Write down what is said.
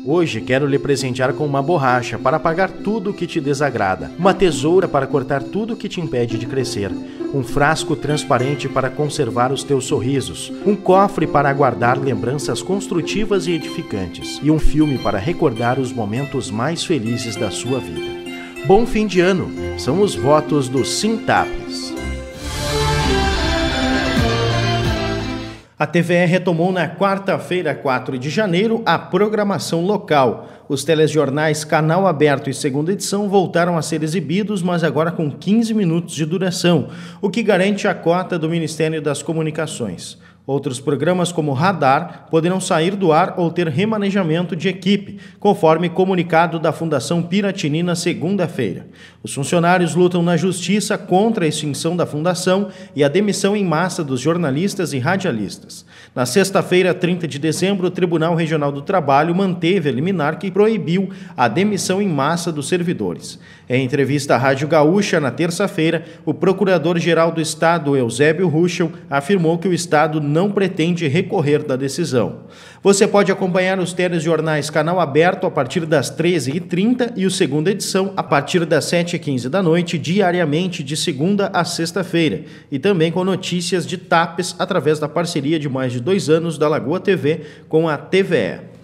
Hoje quero lhe presentear com uma borracha para apagar tudo o que te desagrada, uma tesoura para cortar tudo o que te impede de crescer, um frasco transparente para conservar os teus sorrisos, um cofre para guardar lembranças construtivas e edificantes e um filme para recordar os momentos mais felizes da sua vida. Bom fim de ano! São os votos do Sintapes. A TVE retomou na quarta-feira, 4 de janeiro, a programação local. Os telejornais Canal Aberto e Segunda Edição voltaram a ser exibidos, mas agora com 15 minutos de duração, o que garante a cota do Ministério das Comunicações. Outros programas, como Radar, poderão sair do ar ou ter remanejamento de equipe, conforme comunicado da Fundação Piratini na segunda-feira. Os funcionários lutam na justiça contra a extinção da fundação e a demissão em massa dos jornalistas e radialistas. Na sexta-feira, 30 de dezembro, o Tribunal Regional do Trabalho manteve a liminar que proibiu a demissão em massa dos servidores. Em entrevista à Rádio Gaúcha, na terça-feira, o Procurador-Geral do Estado, Eusébio Ruschel, afirmou que o Estado não pretende recorrer da decisão. Você pode acompanhar os telejornais Canal Aberto a partir das 13h30 e o Segunda Edição a partir das 7h15 da noite, diariamente de segunda a sexta-feira, e também com notícias de Tapes através da parceria de mais de 2 anos da Lagoa TV com a TVE.